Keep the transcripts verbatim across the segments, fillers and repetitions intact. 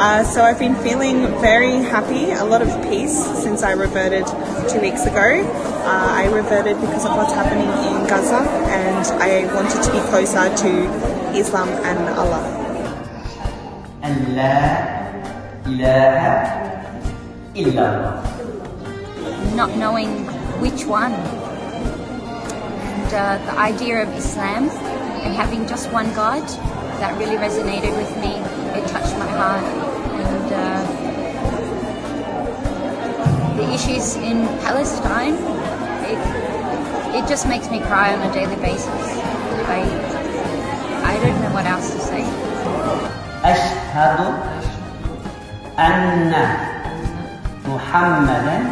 Uh, so I've been feeling very happy, a lot of peace since I reverted two weeks ago. Uh, I reverted because of what's happening in Gaza, and I wanted to be closer to Islam and Allah. And la ilaha illallah. Not knowing which one. And uh, the idea of Islam and having just one God, that really resonated with me. It touched my heart. And uh, the issues in Palestine, it, it just makes me cry on a daily basis. I, I don't know what else to say. Ashhadu anna Muhammadan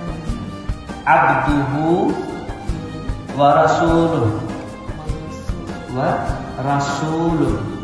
abduhu wa rasuluh wa rasuluh.